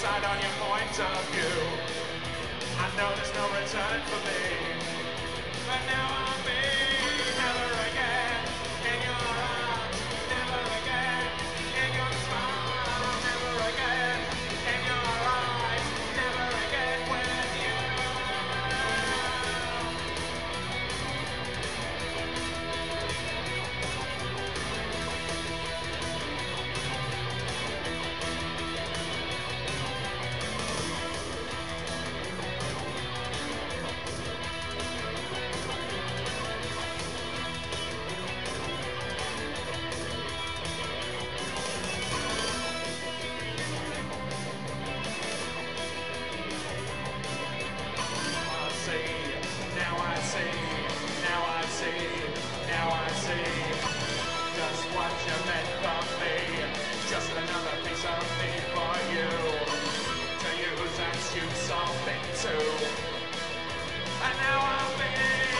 decide on your point of view. I know there's no return for me, but now I'll be never again in your arms, never again in your smile, never again in your eyes, never again with you. Now I see just what you meant for me, just another piece of me for you to use and shoot something to. And now I'm being